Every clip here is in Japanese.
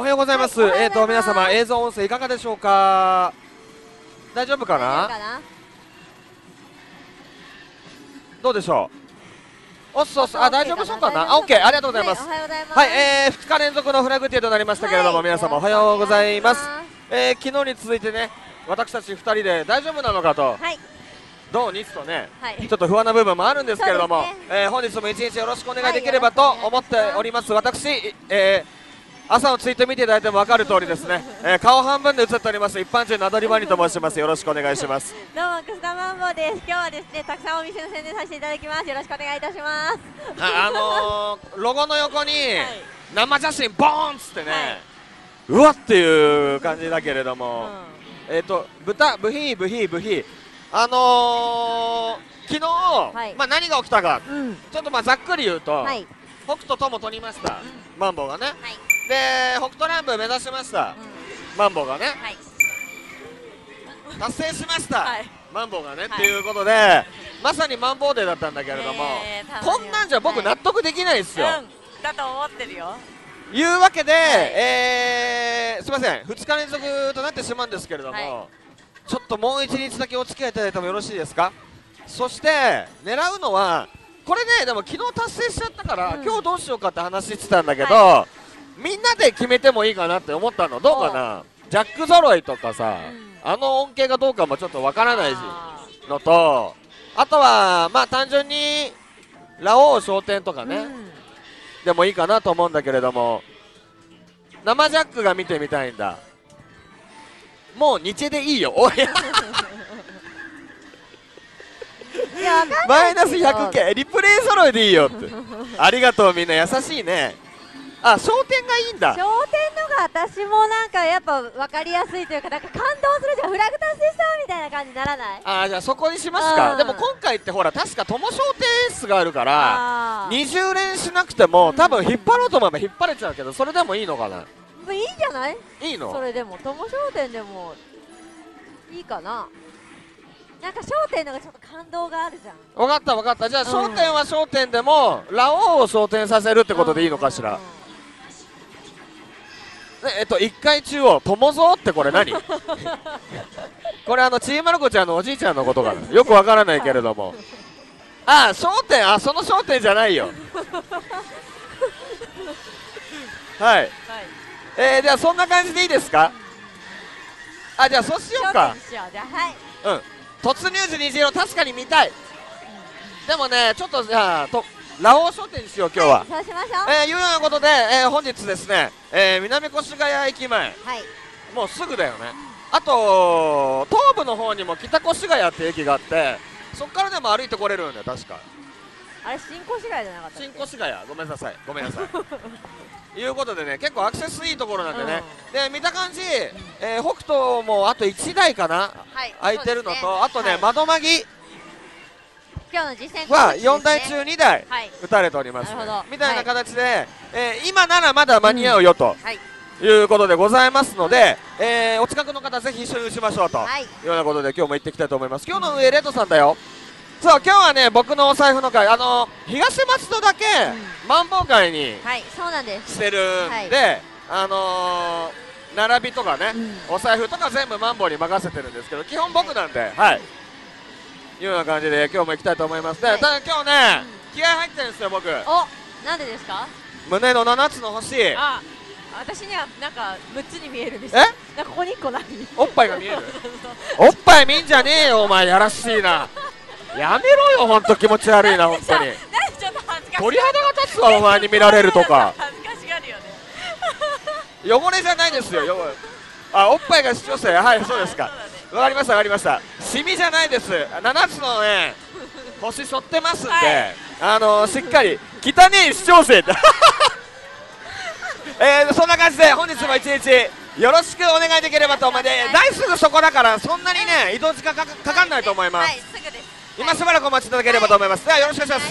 はようございます。皆様映像音声いかがでしょうか。大丈夫かな。どうでしょう。おっそっそ、大丈夫そうかな。オッケー、ありがとうございます。はい、2日連続のフラグティーとなりましたけれども、皆様おはようございます。昨日に続いてね、私たち2人で大丈夫なのかと、同日とね、ちょっと不安な部分もあるんですけれども、本日も一日よろしくお願いできればと思っております。私、朝のツイート見ていただいても分かる通りですね、顔半分で映っております一般人のアドリバニと申します。よろしくお願いします。 どうもくすだマンボウです。今日はですね、たくさんお店の宣伝させていただきます。よろしくお願いいたします。 ロゴの横に生写真ボーンっつってね、うわっていう感じだけれども、豚ブヒブヒブヒ昨日、まあ何が起きたか、ちょっとまあざっくり言うと、北斗とも取りました、マンボウがね。で北斗ランブ目指しました、マンボウがね。達成しました、マンボウがね。っていうことでまさにマンボウデーだったんだけれども、こんなんじゃ僕納得できないですよ。 だと思ってるよ。 いうわけで、すみません2日連続となってしまうんですけれども、ちょっともう1日だけお付き合いいただいてもよろしいですか。そして狙うのはこれね、でも昨日達成しちゃったから、今日どうしようかって話してたんだけど、みんなで決めてもいいかなって思ったの。どうかな。ジャック揃いとかさ、恩恵がどうかもちょっとわからないのと、あとはまあ単純にラオウ商店とかね、でもいいかなと思うんだけれども、生ジャックが見てみたいんだ。もう日でいいよおいマイナス 100K リプレイ揃いでいいよってありがとう、みんな優しいね。あ、商店がいいんだ。 商店のが私もなんかやっぱ分かりやすいというか、なんか感動するじゃん。フラグ達成したみたいな感じにならない？ あ、じゃあそこにしますか。でも今回ってほら確か友商店室があるから20連しなくても多分引っ張ろうと思えば引っ張れちゃうけど、それでもいいのかな。 いいんじゃない？ いいの？ それでも友商店でもいいかな。なんか商店のがちょっと感動があるじゃん。 分かった分かった。じゃあ商店は商店でもラオウを商店させるってことでいいのかしら。1階中央友蔵ってこれ何これちいまる子ちゃんのおじいちゃんのことかな、よくわからないけれども。あ、商店、あ、その商店じゃないよはい、じゃあそんな感じでいいですか。あ、じゃあそうしようか。うん、突入時虹色確かに見たい。でもね、ちょっとじゃあラオウ商店にしよう今日は。 そうしましょう。 いうようなことで、本日ですね、南越谷駅前、もうすぐだよね。あと東部の方にも北越谷って駅があって、そこからでも歩いてこれるんだよ確か。あれ新越谷じゃなかった？ 新越谷、ごめんなさいごめんなさいいうことでね、結構アクセスいいところなんでね、で見た感じ、北斗もあと1台かな、空いてるのと、あとね窓まぎ今日の実践は4台中2台打たれております、みたいな形で、今ならまだ間に合うよということでございますので、お近くの方ぜひ一緒に打ちましょうというようなことで今日も行っていきたいと思います。今日の上レッドさんだよ。そう、今日はね僕のお財布の会、東松戸だけマンボウ会にしてるんで、並びとかね、お財布とか全部マンボウに任せてるんですけど、基本僕なんで、いうような感じで今日も行きたいと思います。で、ただ今日ね、気合入ってるんですよ僕。 なんでですか？ 胸の7つの星。 私にはなんか6つに見えるんですよ。なんかここに1個ない。 おっぱいが見えるおっぱい見んじゃねえよお前、やらしいな。やめろよほんと、気持ち悪いなほんとに。鳥肌が立つわお前に見られるとか。 恥ずかしがるよね。 汚れじゃないですよ。あ、おっぱいが主張性、はい、そうですか。わかりましたわかりました。シミじゃないです。7つのね星背負ってますんで、しっかり汚ねえ主張性ってそんな感じで本日も一日よろしくお願いできればと思います。大すぐそこだからそんなにね移動時間かかんないと思います。今しばらくお待ちいただければと思います。ではよろしくお願いします。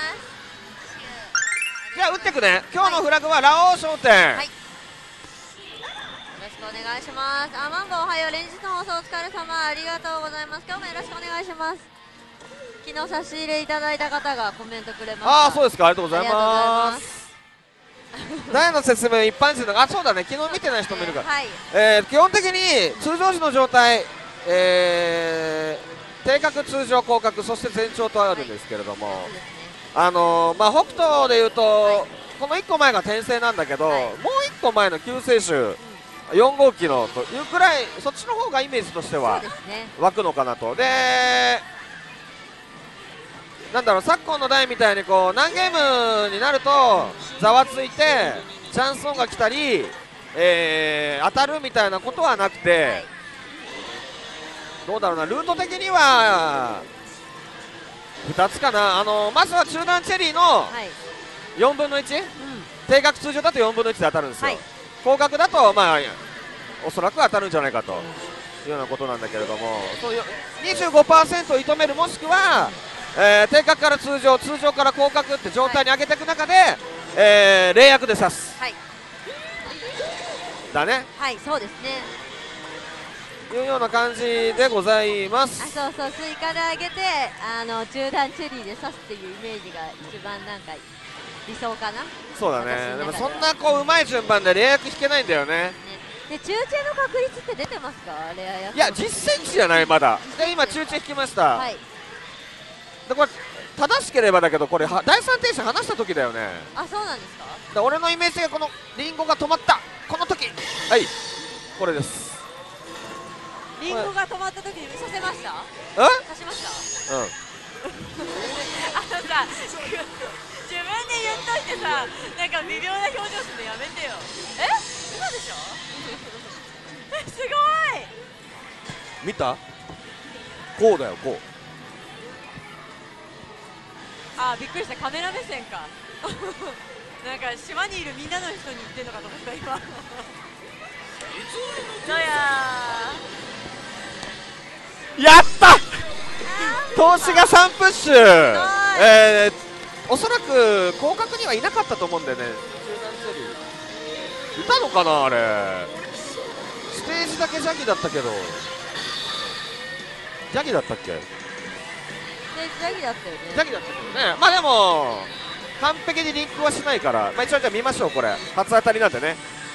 じゃあ打ってくね。今日のフラグはラオウ商店。 お願いします。マンボウおはよう、連日の放送お疲れ様、ありがとうございます。今日もよろしくお願いします。昨日差し入れいただいた方がコメントくれました。 そうですか、ありがとうございます。 台の説明一般人のそうだね、昨日見てない人もいるから、 はい基本的に通常時の状態、低角、通常、広角、そして前兆とあるんですけれども、 そうですね北斗でいうと、この1個前が転生なんだけど、 はいもう1個前の救世主、4号機のというくらい、そっちの方がイメージとしてそうはですね湧くのかなと。でなんだろう、昨今の台みたいにこう何ゲームになるとざわついてチャンスオンが来たり、当たるみたいなことはなくて、 はい、 どうだろうな、ルート的には2つかな。まずは中段チェリーのはい 4分の 1、 うん低角通常だと4分の1で当たるんですよ、 はい広角だとまあおそらく当たるんじゃないかというようなことなんだけれども、そういう 25% を射止める、もしくは、低角から通常、通常から広角って状態に上げていく中で、冷薬で刺す、 はいだね、 はいそうですねいうような感じでございまあす。 そうそう追加で上げて中段チェリーで刺すっていうイメージが一番なんか理想かな、ね、 そうだ私の中ね、でもでそんなこううまい順番で冷薬引けないんだよね。 で中チェの確率って出てますかレアやついや、10センチじゃない、まだ。で今中チェ引きました、 はいでこれ正しければだけど、これ第3停止離した時だよね。 あそうなんですかで俺のイメージがこのリンゴが止まったこの時、はい、これです。 リンゴが止まった時に刺せましたうん刺しましたうんあのさ、自分で言っといてさ、なんか微妙な表情するのやめてよ。嘘でしょすごい。 見た、こうだよ、こあ、びっくりした、カメラ目線かなんか島にいるみんなの人に言ってんのかと思った今どうやうやった投資が3プッシュ、おそらく広角にはいなかったと思うんだよね。いたのかな、あれステージだけジャギだったけど、ジャギだったっけ、 ジャギだったよねジャギだったけどね。まあでも完璧にリンクはしないから、まあ、一応じゃあ見ましょう。これ初当たりなんでね。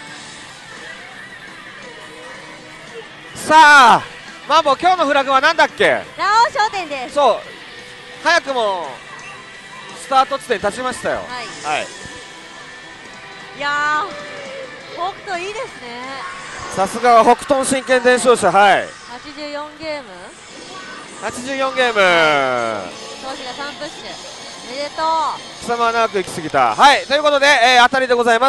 さあマンボウ、今日のフラグは何だっけ。 ラオウ商店ですそう、早くもスタート地点に立ちましたよ。 はいはい、 いやー北斗いいですねさすがは北斗神拳伝承者。はい、 84ゲーム 84ゲーム、 投資が3プッシュおめでとう貴様は長く行き過ぎた。はい、ということで、当たりでございます。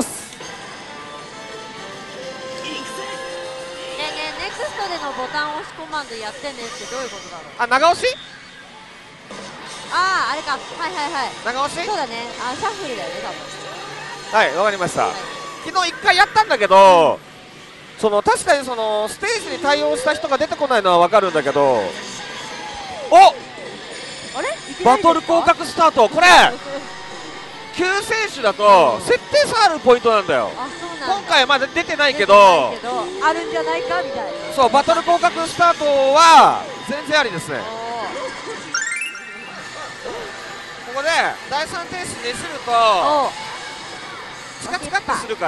ねえねえネクストでのボタン押しコマンドやってねってどういうことだろうあ、長押しあああれかはいはいはい長押しそうだねシャッフルだよね多分はい、わかりました、 はい昨日1回やったんだけど、その確かにそのステージに対応した人が出てこないのは分かるんだけど、おあれいきなバトルりですか降格スタート、これ救世主だと設定差あるポイントなんだよ。 あそうなんだ今回はまだ出てないけど、 出てないけどあるんじゃないかみたいなそうバトル降格スタートは全然ありですね。ここで第3停止ねじるとおおチカチカってするから、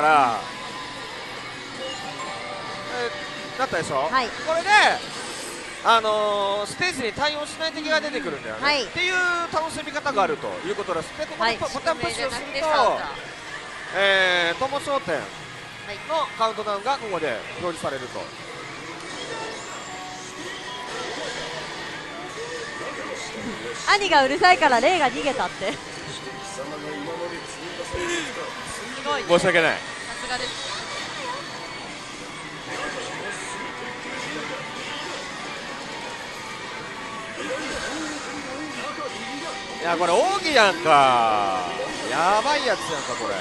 なったでしょ、 はいこれでステージに対応しない敵が出てくるんだよね、 はいっていう楽しみ方があるということです。でここはいでボタンプッシュをする宿命じゃなくてサウと友商店のカウントダウンがここで表示されると。 兄がうるさいからレイが逃げたってすごいね、 申し訳ない。 さすがですいやこれ奥義やんか、やばいやつやんかこれ。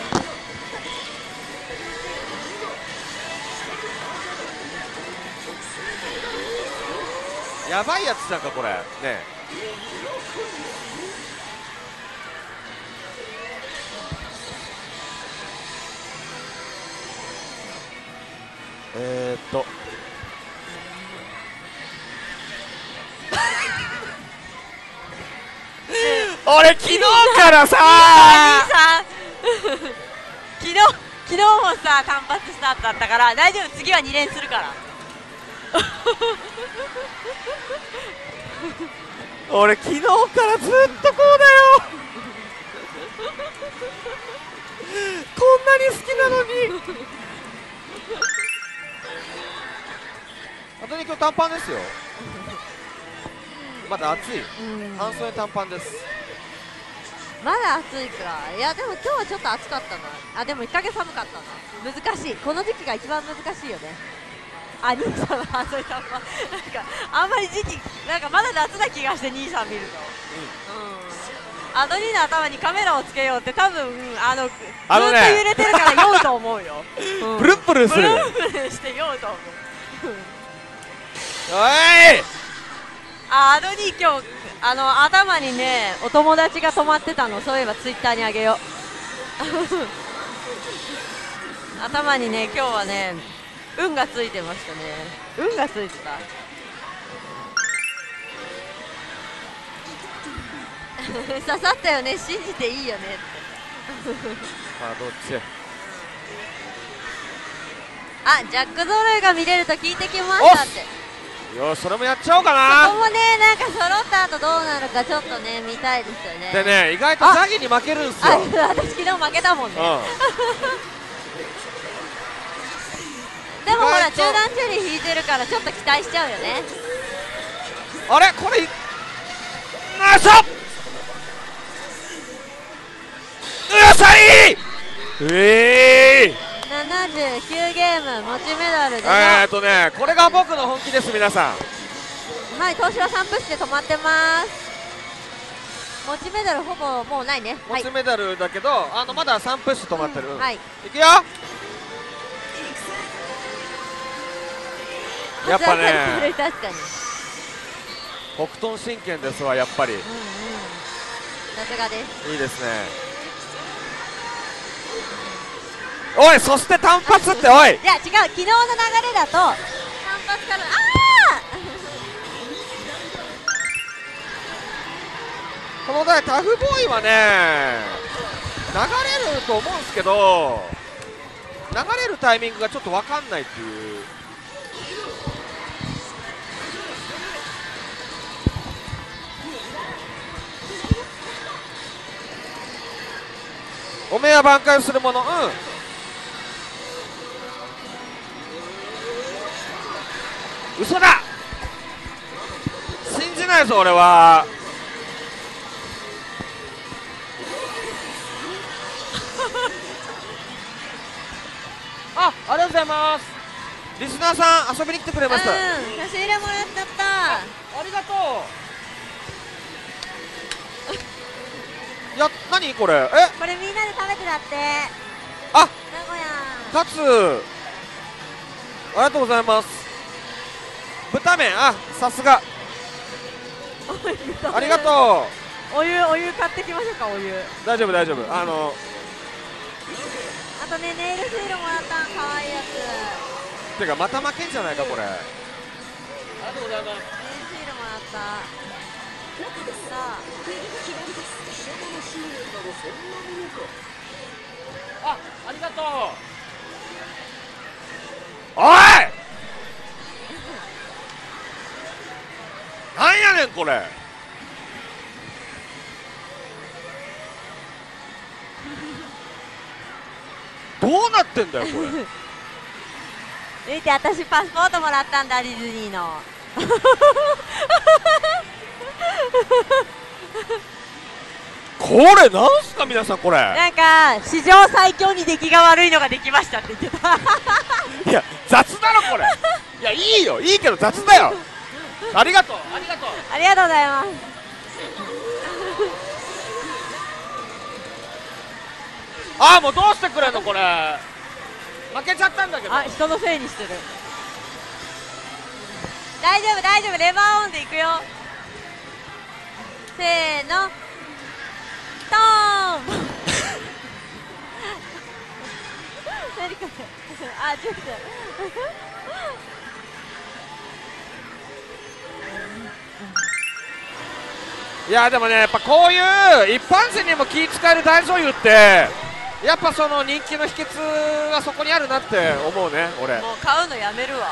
やばいやつじゃんかこれね。俺昨日からさ兄さん昨日昨日もさ単発スタートだったから大丈夫、次は2連するから俺昨日からずっとこうだよこんなに好きなのにあとに今日短パンですよまだ暑い半袖短パンです。 まだ暑いか。いやでも今日はちょっと暑かったな。あでも1ヶ月寒かったな。難しい、この時期が一番難しいよね。あ兄さんの半袖短パンなんかあんまり時期なんかまだ夏な気がして兄さん見ると、アドニーの頭にカメラをつけようって多分ずっと揺れてるから酔うと思うよプルンプルンする。 プルンプルンして酔うと思うおいアドニー今日頭にねお友達が泊まってたの、そういえばツイッターにあげよう頭にね今日はね運がついてましたね。運がついてた刺さったよね、信じていいよねってあどっちジャック揃いが見れると聞いてきましたって。 よしそれもやっちゃおうかそこな。 もねなんか揃った後どうなるかちょっとね見たいですよね。 でね意外とザギに負けるんすよ。 私昨日負けたもんね、でもほら中段チェリー引いてるからちょっと期待しちゃうよね。 あれこれよいしょよっしゃい 79ゲーム持ちメダルでこれが僕の本気です皆さん。 はい、東芝3プッシュで止まってます。持ちメダルほぼもうないね。 持ちメダルだけどまだ3プッシュ止まってる。 はい、 いくよやっぱね確かに北東真剣ですわやっぱり。 さすがです。 いいですね。おいそして単発っておいいや違う、昨日の流れだと単発からこの台タフボーイはね流れると思うんですけど流れるタイミングがちょっと分かんないっていう。おめえは挽回するもの嘘だ信じないぞ俺はありがとうございます。リスナーさん遊びに来てくれました。 差し入れもらっちゃった。 ありがとう。いや何これこれみんなで食べてだって。 あ名古屋カツありがとうございます。豚麺さすがありがとお湯買ってきましょうか。お湯う。大丈夫大丈夫。 あとねネイルシールもらったん、かわいいやつ。 てかまた負けんじゃないかこれ。ありがとうございます。 ネイルシールもらった。さあありがとう。おいなんやねんこれどうなってんだよこれ見て、私パスポートもらったんだ、ディズニーのこれなんすか皆さんこれ。 なんか史上最強に出来が悪いのができましたって言ってたいや雑だろこれ。いやいいよいいけど雑だよ。ありがとうありがとうありがとうございますもうどうしてくれんのこれ。負けちゃったんだけど。 人のせいにしてる。 大丈夫大丈夫、レバーオンでいくよ。せーのトーン何これちょっといやでもねやっぱこういう一般人にも気使える大女優ってやっぱその人気の秘訣はそこにあるなって思うね俺。 もう買うのやめるわ。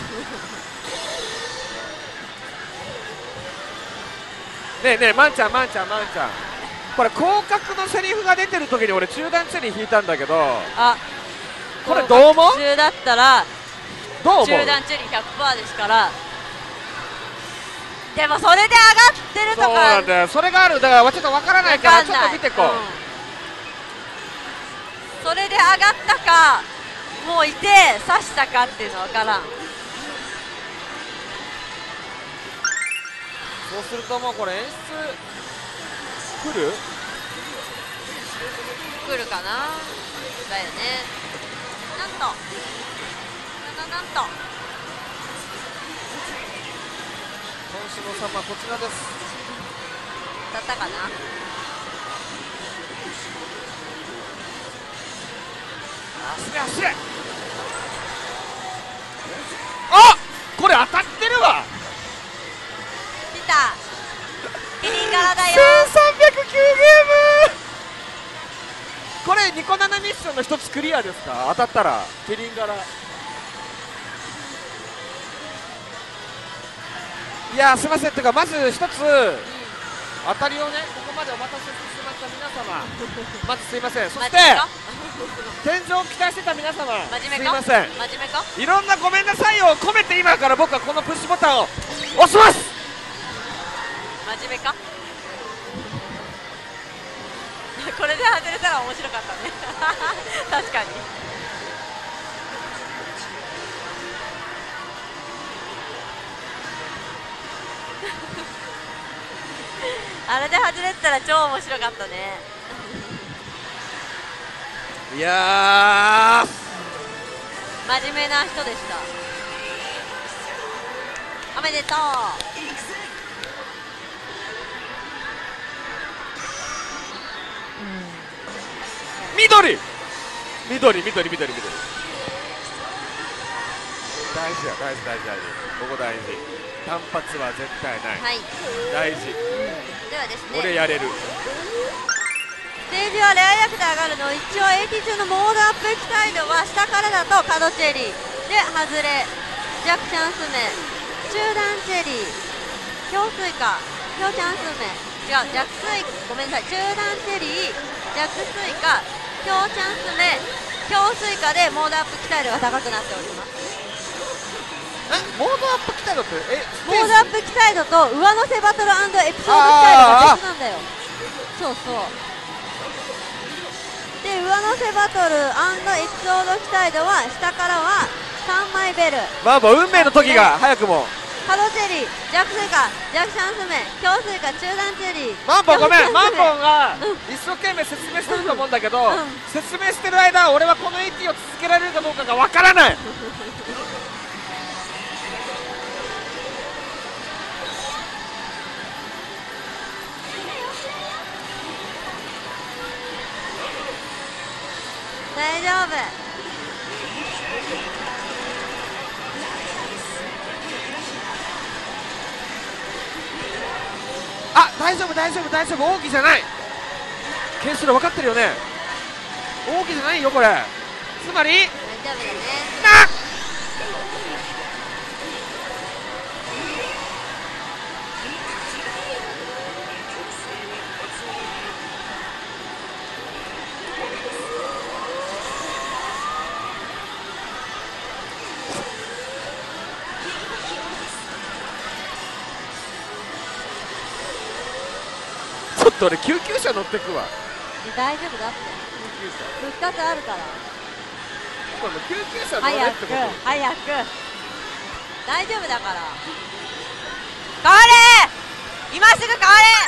ねえねえ、まんちゃんまんちゃんまんちゃん、これ広角のセリフが出てる時に俺中段チェリー引いたんだけど、 あ、 これどう思う？ 中だったらどう思う？ 中段チェリー 100% ですから。でもそれで上がってるとか、 そうなんだよ、それがある。だからちょっとわからないからちょっと見てこう、 それで上がったかもういて刺したかっていうのわからん。 そうするともうこれ演出来る来るかなだよね。なんとなんと今週の様こちらです。 だったかな。 走れ走れ、あ、これ当たってるわ。 来たキリン柄だよ。 1309ゲーム、これニコ7ミッションの一つクリアですか？当たったらキリン柄。いやすいません、てかまず一つ当たりをね、ここまでお待たせしてしまった皆様まずすいません。そして天井を期待してた皆様、すいません、 真面目かいろんなごめんなさいを込めて今から僕はこのプッシュボタンを押します。 真面目かこれで外れたら面白かったね確かに。あれで外れてたら超面白かったね。 いや真面目な人でした。おめでとう。 緑緑緑緑緑、大事や大事大事大事、ここ大事、単発は絶対ない、 はい、 大事、 ではですね、 俺やれる。 ステージはレア役で上がるの。一応 AT 中のモードアップ機態度は下からだと角チェリーで外れ、弱チャンス目、中段チェリー、強水化、強チャンス目、違う、弱水、ごめんなさい、中段チェリー、弱水化、強チャンス目、強水化でモードアップ機態度が高くなっております。 モードアップ機体度ってモードアップ機態度と上乗せバトルエピソード機態度が別なんだよ。そうそうで、上乗せバトルエピソード機態度は下からは3枚ベル、 まあもう運命の時が早くも。 角チェリー、弱水化、弱チャンス目、強水化、中段チェリー、 マンボウごめん、マンボウがうん一生懸命説明してると思うんだけど、 うん説明してる間俺はこの AT を続けられるかどうかがわからない大丈夫。 あ、大丈夫大丈夫大丈夫、奥義じゃない、ケンシロウ分かってるよね、奥義じゃないよこれ、つまり大丈夫だね。 なちょっと俺救急車乗ってくわ、 大丈夫だって。 救急車、 2つあるから。 今度救急車乗れ早くってこと。 早く、大丈夫だから。変われ、今すぐ変われ。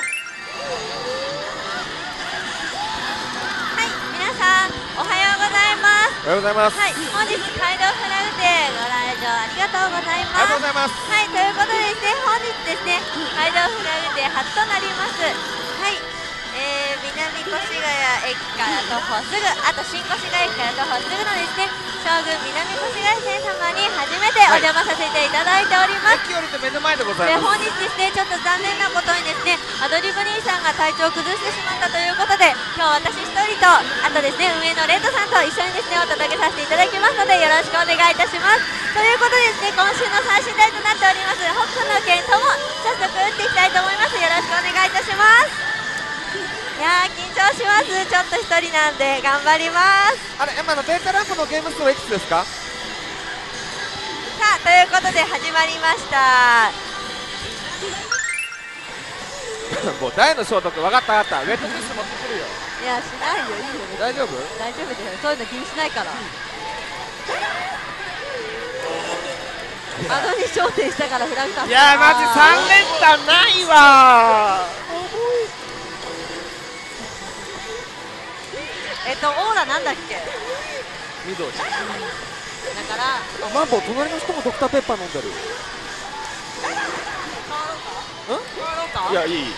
はい、皆さんおはようございます。 おはようございます。 はい、本日街道フラグ店ご来場ありがとうございありがとうます。 ございます。 はい、ということでですね、本日ですね、街道フラグ店初となります。はい、南越谷駅から徒歩すぐ、あと新越谷駅から徒歩すぐのですね、将軍南越谷線様に初めてお邪魔させていただいております。 駅よりと目の前でございで、 ます。 本日ですね、ちょっと残念なことにですね、アドリブ兄さんが体調を崩してしまったということで、今日私一人でとあとですね運営のレッドさんと一緒にですねお届けさせていただきますのでよろしくお願いいたします。ということでですね今週の最終台となっております北斗の拳とも早速打っていきたいと思います。よろしくお願いいたします。いやー緊張します。ちょっと一人なんで頑張ります。 あれ、データランプのゲーム数はいくつですか？ さあということで始まりました。 もう大の消毒、分かった分かった、ウェットティッシュ持ってくるよ。 いやしないよ、いいよ、 大丈夫？ 大丈夫だよ、そういうの気にしないから。あのに焦点したからフラグ立った。 いやマジ3連単ないわオーラなんだっけ？ 緑。 だからマンボウ、隣の人もドクターペッパー飲んでる。いや、いい。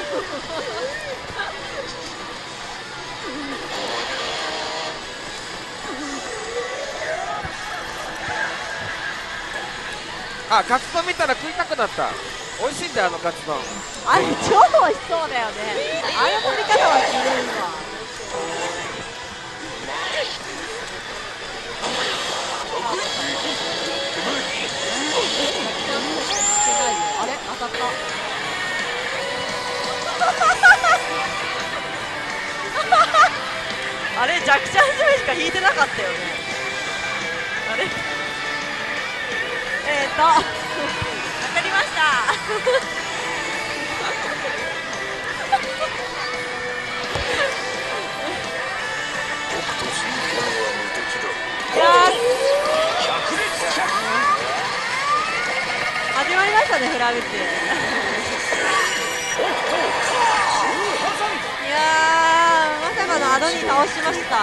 あ、カツ丼見たら食いたくなった。美味しいんだよ、あのカツ丼。 あれ超美味しそうだよね。あの飲み方はきれいわ。あれ当たった。 あれ弱チャンス目しか引いてなかったよね。あれわかりました始まりましたね、フラグって。いやーまさかのアドに倒しました。い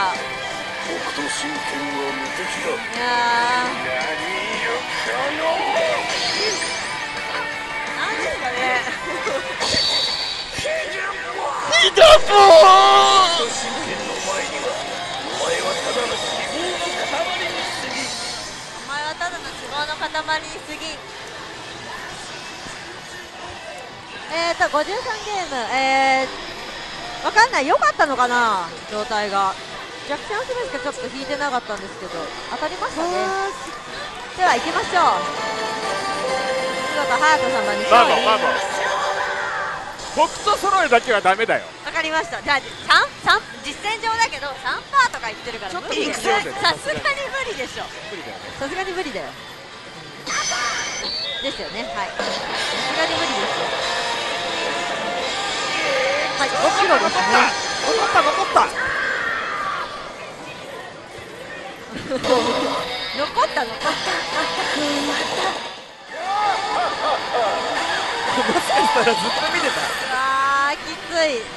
やなんですかねヒドボー。 お前はただの都合の塊に過ぎ。 53ゲーム、わかんない、良かったのかな、状態が。弱チャンス目しかちょっと引いてなかったんですけど、当たりましたね。では行きましょう。見事ハート様に勝利。 僕と揃えだけはダメだよ。 わかりました。じゃあ実戦上だけど3%とか言ってるから無理です。さすがに無理でしょ。 無理だよね。 さすがに無理だよ。ですよね、はい。さすがに無理ですよ。はい、5キロですね。 残った残った。 残った残った。 もしかしたらずっと見てた。 うわーきつい。多分きつい。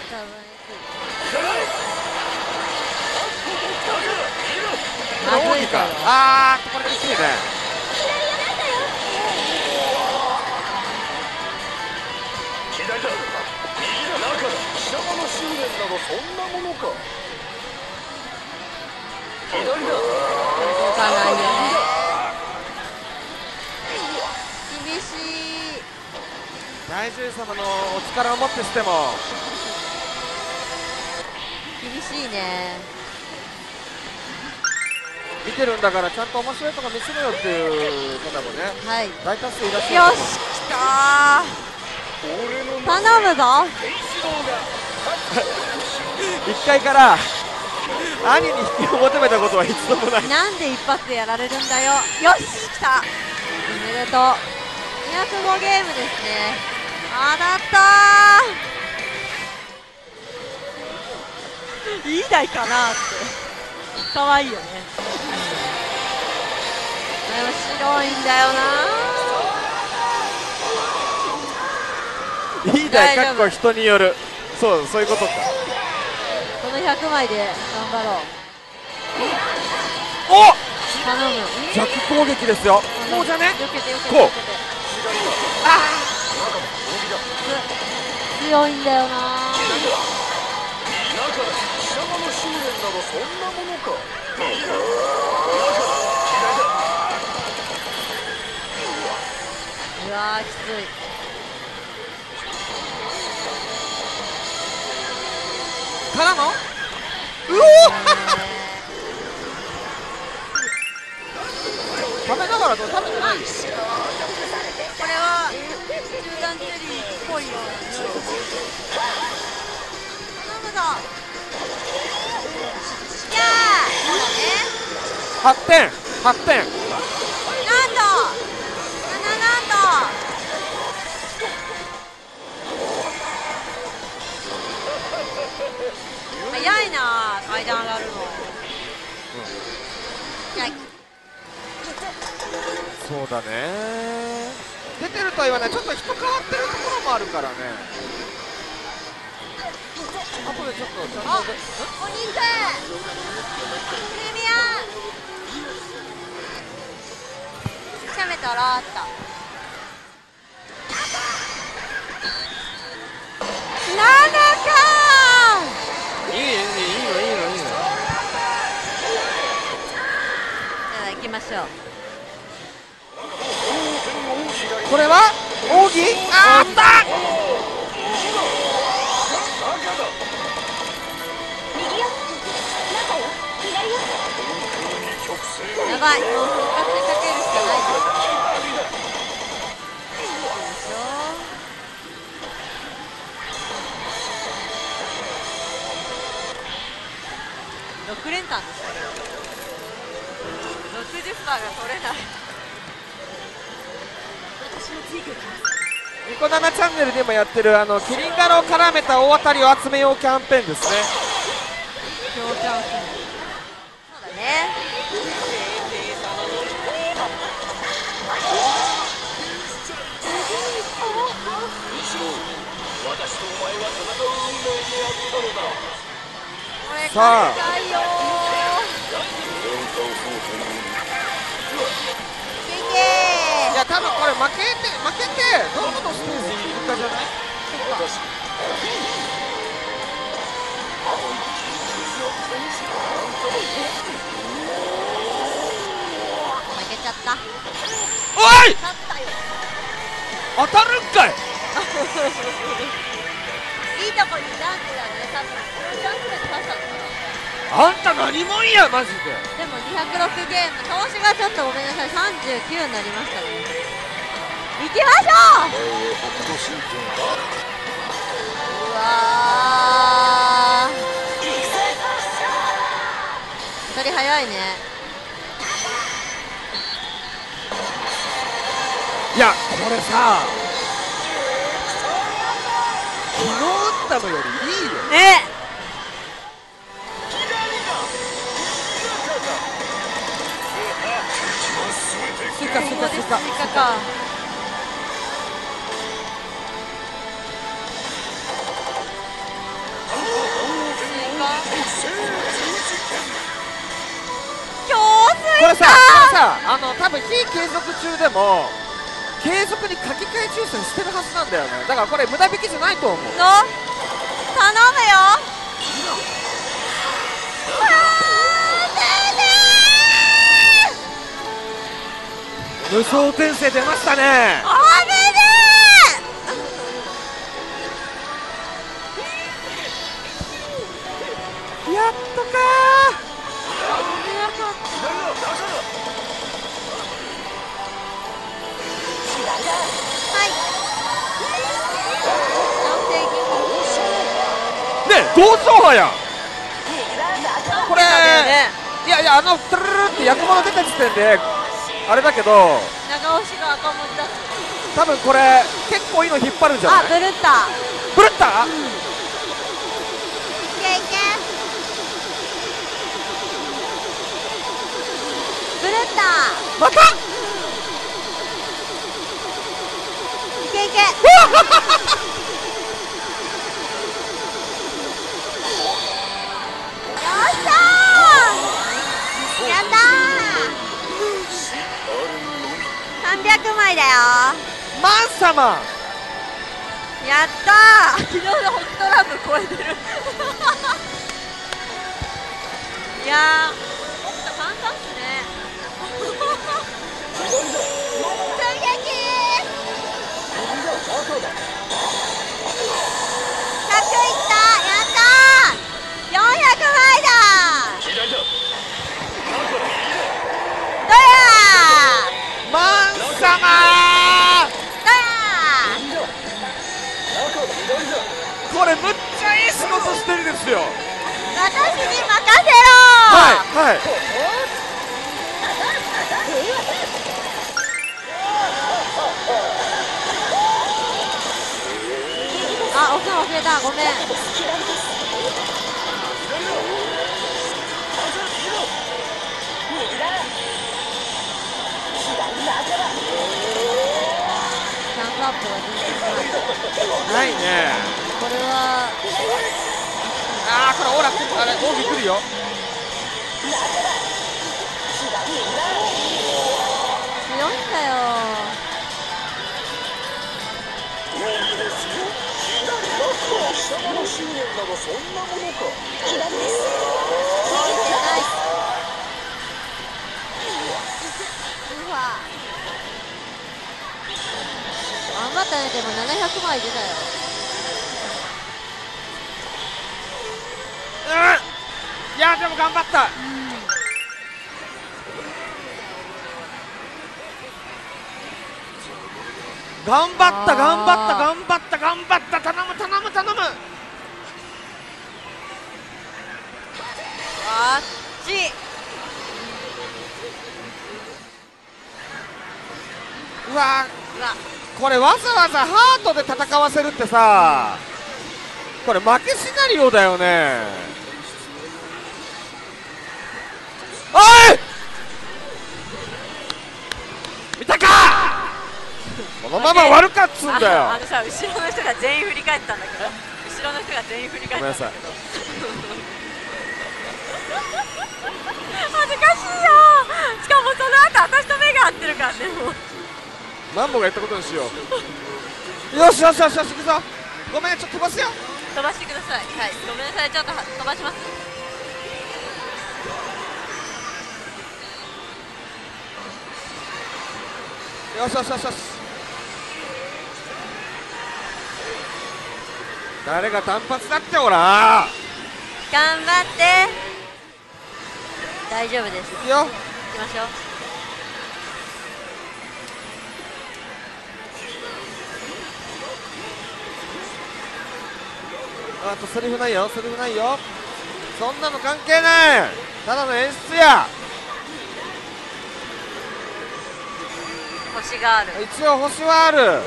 まずいか。 これきついね。 左だ、右だ、中だ、貴様の執念などそんなものか。左だ、 動かないよね。厳しい。 大獣様のお力をもってしても厳しいね。 見てるんだからちゃんと面白いとこ見せろよっていう方もね、 はい。 大多数いらっしゃるよし、きたー。頼むぞ。 1階から兄に引きを求めたことは一度もない。 なんで一発でやられるんだよ。よし、きた。おめでとう。205ゲームですね。当たったー。いい台かなってかわいいよね。でも白いんだよいい台かっこ人による。そういうことか。 この100枚で頑張ろう。 お、 頼む。 逆攻撃ですよ。こうじゃね、 よけてよけてこうよけて。強いんだよなー。 中だ、貴様の執念などそんなものか。 うわーきつい。 からのうお食べながらどう食べてない？ これは中段チェリーっぽいような匂い。頼むぞ。いやーそうだね。 8点8点。 なんと7なんと早いな階段上がるの。いやそうだね。出てるとは言わない。ちょっと人変わってるところもあるからね。あとでちょっとちゃんとお肉プレミアシャメとローっと7かいいねいいねいいのいいのいいの。 では行きましょう。 これは奥義？あーったやばい、もう復活でかけるしかないです。6連単でしたけど60%が取れない。 ニコ生チャンネルでもやってるキリンガロを絡めた大当たりを集めようキャンペーンですね。 そうだね。これさあ勝ちたいよー。いけいや多分これ負けてどこのステージにいるかじゃない？ 負けちゃった。 おい勝ったよ。 当たるんかい。 いいとこにジャンプだね。多分ジャンプで勝ったのかな。 あんた何もんやマジで。 でも206ゲーム投資がちょっとごめんなさい。39になりましたね。行きましょう。うわー一人早いね。 いやこれさ昨日打ったのよりいいよ。 ねスイカスイカスイカスイカか。 これさ多分非継続中でも継続に書き換え抽選してるはずなんだよね。だからこれ無駄引きじゃないと思う。 頼むよ。 無双転生出ましたね。 おめでやっとかはいー。ね同調派やんこれ。 ねいやトゥルルルって役物出た時点であれだけど長押しが赤文字だ。 多分これ結構いいの引っ張るんじゃない？ あ、ブルッタ。 ブルッタ、 いけいけ。ブルッタ。 またいけいけ。よっしゃー。やったー。300枚だよ。 マンサマン。 やったー。昨日のホットラブ超えてる。いやー、北斗簡単っすね。追撃。100いった。やったー。400枚だちゃいい仕事してるですよ。 私に任せろはいはい。 あ、押すの忘れた、ごめん。チャンスアップが全然ない。 ないね。 これはああ、これオーラあれ奥来るよ。 強いんだよ。 貴様の執念などそんなものか。 左ですうわ。頑張ったね。でも700枚出たよ。 いやでも頑張った。頑張った頑張った頑張った頑張った。頼む頼む頼む。 あっち。 うわうわ、 これわざわざハートで戦わせるってさ、これ負けシナリオだよね。おい見たかこのまま終わるかっつうんだよ。 あのさ、後ろの人が全員振り返ったんだけど、後ろの人が全員振り返ったんだけど、恥ずかしいよ。しかもその後私と目が合ってるからね。もうマンボが言ったことにしよう。よしよしよしよし、行くぞ。ごめん、ちょっと飛ばすよ。 飛ばしてください。はい、ごめんなさい、ちょっと飛ばします。 よしよしよしよし。誰が単発だってほら。 頑張って。大丈夫です。 いくよ。 行きましょう。 あとセリフないよ、セリフないよ。そんなの関係ない。ただの演出や。 星がある。 一応星はある。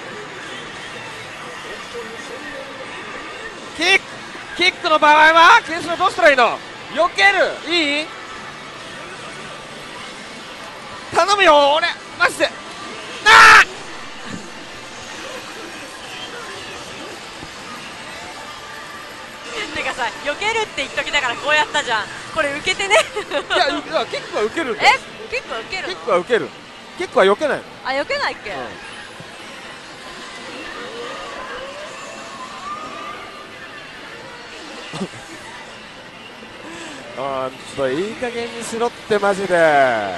キックの場合はケースのどうしたらいいの。避ける。いい。頼むよ俺マジで。ああてかさ、避けるって言っときながらこうやったじゃん。これ受けてね。 いやキックは受けるんだよ。 結構受けるの。 キックは受ける。キックは避けない。 あ、避けないっけ。 あー、ちょっといい加減にしろってマジで。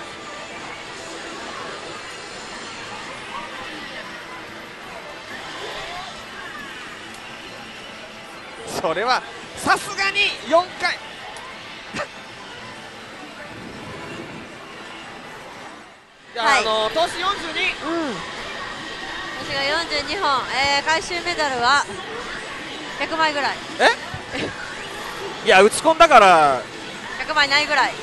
それはさすがに4回。いや、 はい、 投資42。 私が42本、回収メダルは100枚ぐらい。 いや打ち込んだから 100枚ないぐらい。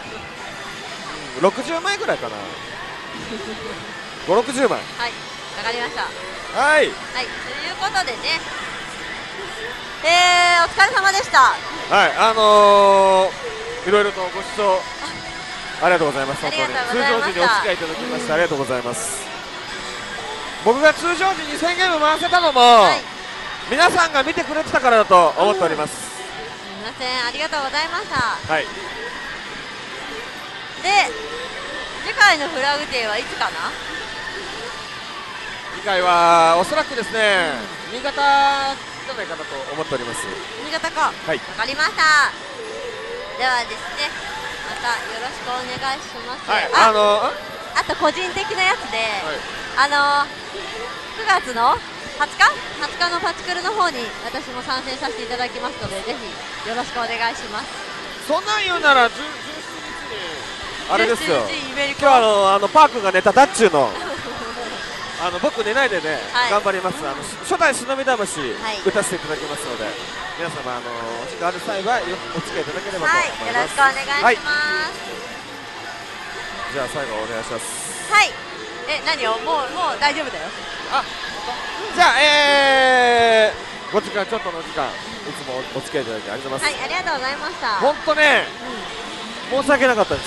60枚ぐらいかな。5、60枚。 はい、わかりました。 はい、 はい、ということでね、お疲れ様でした。 はい、いろいろとご視聴ありがとうございます。本当にありがとう通常ございました時にお付き合いいただきましてありがとうございます。僕が通常時に1000ゲーム回せたのも、 はい、 皆さんが見てくれてたからだと思っております。 すみません、ありがとうございました。 はい。 で、次回のフラグデーはいつかな。 次回はおそらくですね、新潟じゃないかなと思っております。 新潟か。 はい。 わかりました。ではですね、またよろしくお願いします。 はい。 あと個人的なやつで、 はい、 9月の20日のパチクルの方に私も参戦させていただきますので、ぜひよろしくお願いします。 そんなん言うなら17日にあれですよ。 17日イベリコ。 今日パークがネタだっちゅうの。 僕寝ないでね、 はい頑張ります。初代忍び魂、 はい打たせていただきますので、皆様お時間ある際はお付き合いいただければと思います。 はい、よろしくお願いします。 はい、じゃあ最後お願いします。 はい。何をもう大丈夫だよ。 じゃあ5時間ちょっとのお時間いつもお付き合いいただきありがとうございます。 はい、ありがとうございました。 本当ね、申し訳なかったです。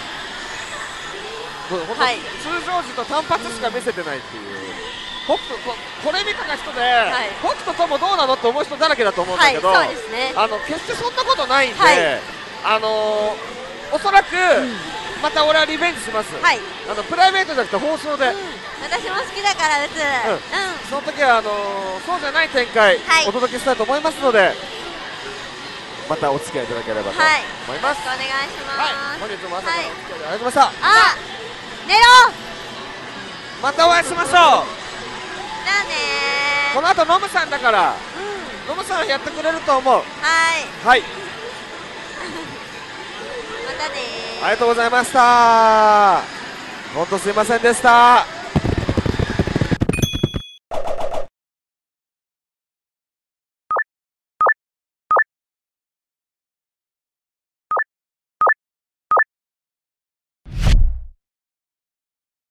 本当、 はい通常時と単発しか見せてないっていう。北斗これ見た人で、 い北斗ともどうなのって思う人だらけだと思うんだけど、 はい、そうですね。 決してそんなことないんで、 はいおそらく、また俺はリベンジします。 はい。 プライベートじゃなくて放送で、 私も好きだから打つ。 その時はそうじゃない展開、 はいお届けしたいと思いますので、またお付き合いいただければと思います。 お願いしはい、 ます。 本日も朝からお付き合いありがとうございました。 あ、寝ろ。 またお会いしましょう。 じゃあねこの後ノムさんだから、 ー。 ノムさんやってくれると思う。 はい。 はい、 またねー。 ありがとうございました。本当すいませんでした。